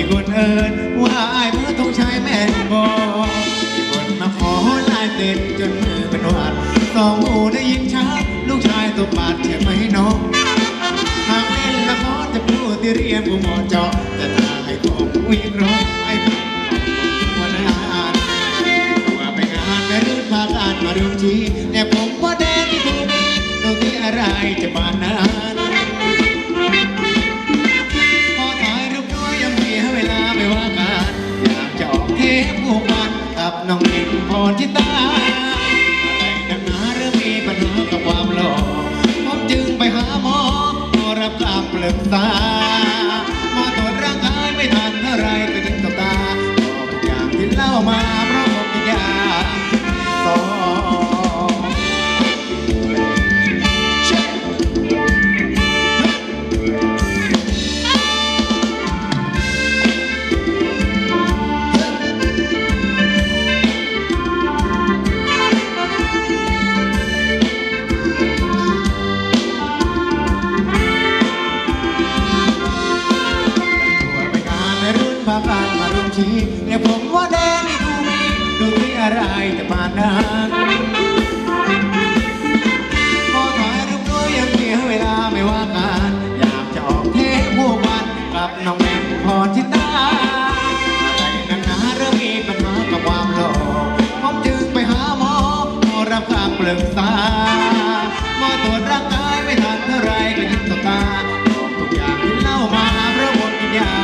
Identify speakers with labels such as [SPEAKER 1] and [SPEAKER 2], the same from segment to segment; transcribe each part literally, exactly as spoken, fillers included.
[SPEAKER 1] คนเอิญว่าไอ้เมื่อต้องใช้แม่บอมีคนมาขอลายเต็ดจนมือเป็นหวัดสองหูได้ยินชัดลูกชายตัวบาดใช่ไหมน้องหากเล่นละครจะพูดที่เรียนผู้หมอเจาะแต่ถ้าให้ของวิ่งร้องไอ้ผู้วันนั้นตัวไปงานไปรื่นพาการมาดูทีแต่ผมว่าแดงที่ถูกดูที่อะไรจะบานนั้นพอถ่ายรูปด้วยยังมีเวลาไม่ว่ากันอยากจะออกเทปพวกมันกับน้องเอ็มพรชิตาอะไรนักหนาเริ่มมีปัญหากับความหล่อผมจึงไปหาหมอหมอรับการปรึกษาหมอตรวจร่างกายไม่ทันเท่าไรก็ยิ่งตกตาบอกทุกอย่างที่เล่ามาเพราะผมเป็นยาสองพาการมารุมชี้เนี่ยผมว่าแดงนี่ดูมีดูที่อะไรจะมานั้นพอถ่ายรูปด้วยยังมีเวลาไม่ว่ากันอยากจะออกเทปพวกวันกับน้องแม่พรชิตาอะไรนักหนาเริ่มมีปัญหากับความหล่อผมจึงไปหาหมอหมอรับการปรึกษาหมอตรวจร่างกายไม่ทันเท่าไรก็ยิ่งตกตาบอกทุกอย่างที่เล่ามาเพราะหมดปัญญา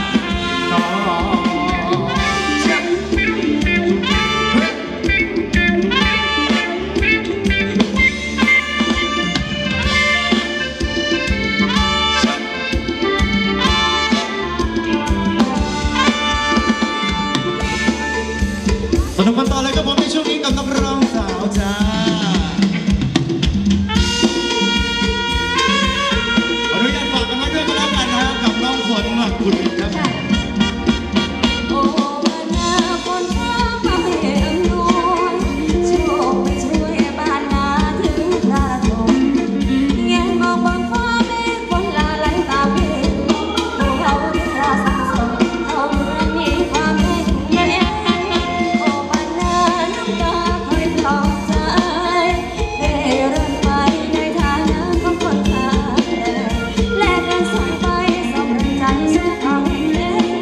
[SPEAKER 1] สนุกกันต่อเลยครับผมในช่วงนี้กับนักร้องสาวจ้าอนุญาตฝากกันไว้ด้วยก็แล้วกันนะกับน้องฝนมาคุณครับ
[SPEAKER 2] โอ้มาหน้าฝนฟ้ามาให้อำนวยโชคไปช่วยบ้านนาถึงพระธงแงนมองบนฟ้าเมฆฝนละไหลตามเพลงพวกเราเรือสังสมเอาเรือมีความแน่นแน่โอ้บ้านนาน้ำตาคอยปลอบใจเร่ร่อนไปในฐานะของคนไทยแลกกันส่งไปส่งแรงใจสู่ความแห่ง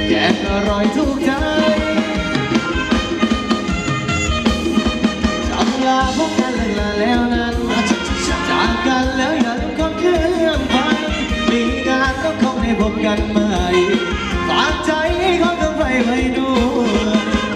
[SPEAKER 3] แกงอร่อยถูกใจจำลาพบกันเลยลาแล้วนั้นจากกันแล้วอย่าลืมความเครื่องไปมีงานก็คงได้พบกันใหม่ฝากใจให้เขาต้องไปไว้ด้วย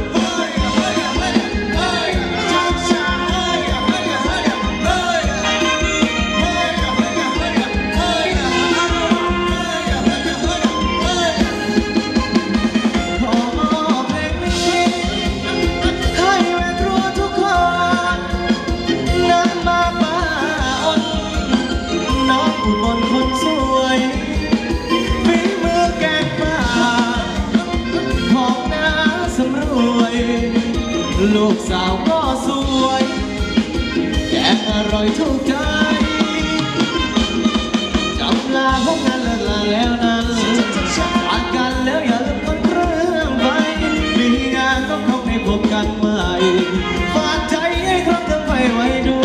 [SPEAKER 3] ลูกสาวก็สวยแกงอร่อยถูกใจจำลาพบกันเลิกลาแล้วนั้นจากกันแล้วอย่าลืมต้นเครื่องไปมีงานก็คงได้พบกันใหม่ฝากใจให้ครบทั้งไปไว้ด้วย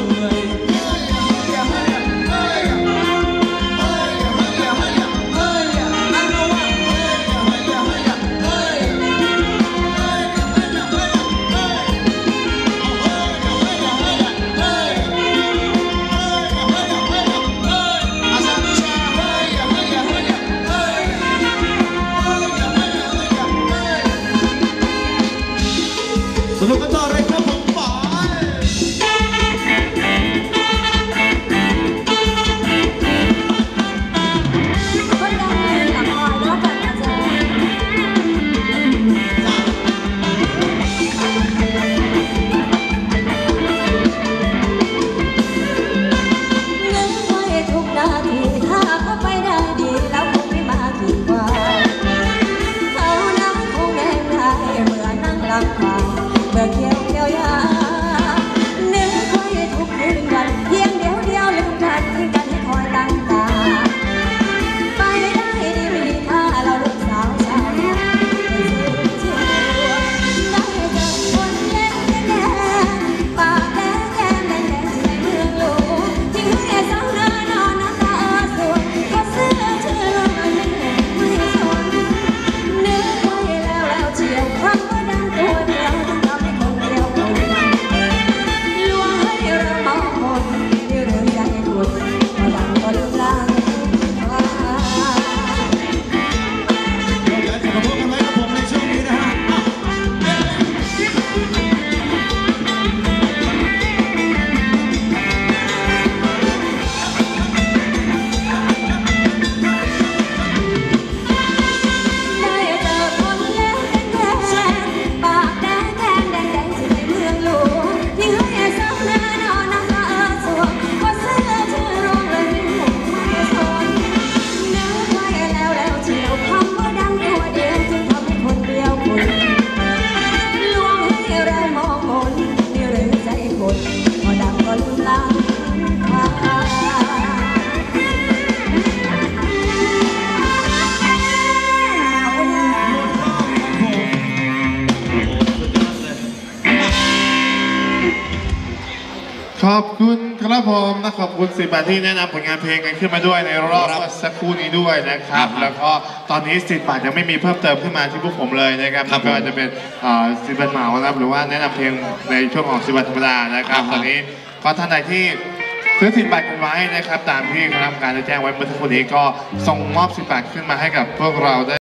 [SPEAKER 3] สนุกกันต่อเลยครับผมป๋า
[SPEAKER 2] คนดังหลังคอยแล้วกันนะจ๊ะนึกไว้ทุกนาทีถ้าเขาไปได้ดีแล้วคงไม่มากี่วันเขานั้นคงแน่นได้เมื่อนั่งหลับตาเมื่อเกี่ยวเกี่ยวยานึกไว้ทุกคืนวันเพียงเดียวเดียวลืมกันทิ้งกันให้คอยตั้งตาไปได้ดีไม่ดีถ้าเราลูกสาวชาวนาไม่ซื้อได้เจอคนแดงแดงปากแดงแดงแดงแดงในเมืองหลวงที่แค่สองเดินนอนน้ำตาสวดก็เสื้อเชื่อลงไม่ไม่สนนึกไว้แล้วแล้วเชียวคำว่าดังตัวเดียวต้องทำให้คนเดียวคนลวงให้เรามองคนที่เรื่องใจคุณพอดังก็ลืมลางว่า
[SPEAKER 1] เราอยากจะมาพบกันไว้กับผมในช่วงนี้นะฮะ
[SPEAKER 2] ได้เจอคนแดงแดงปากแดงแดงแดงแดงที่ในเมืองหลวงที่ให้สาวนา นอนน้ำตาสวงก็เสื้อชื่อร้องเลยไม่สนนึกไว้แล้วแล้วเชียวคำว่าดังตัวเดียวจึงทำให้คนเดียวคุณลวงให้เรามองมนนี่หรือใจคนพอดังก็ลืมลางว่า
[SPEAKER 4] ขอบคุณครับผมนะขอบคุณสิบบาทที่แนะนำผลงานเพลงกันขึ้นมาด้วยในรอบเมื่อสักครู่นี้ด้วยนะครับ แล้วก็ตอนนี้สิบบาทยังไม่มีเพิ่มเติมขึ้นมาที่พวกผมเลยนะครับไม่ว่าจะเป็นสิบบาทเหมานะครับหรือว่าแนะนำเพลงในช่วงของสิบบาทธรรมดานะครับ ตอนนี้ก็ท่านใดที่ซื้อสิบบาทกันไว้นะครับตามที่คณะกรรมการได้แจ้งไว้เมื่อสักครู่นี้ก็ส่งมอบสิบบาทขึ้นมาให้กับพวกเราได้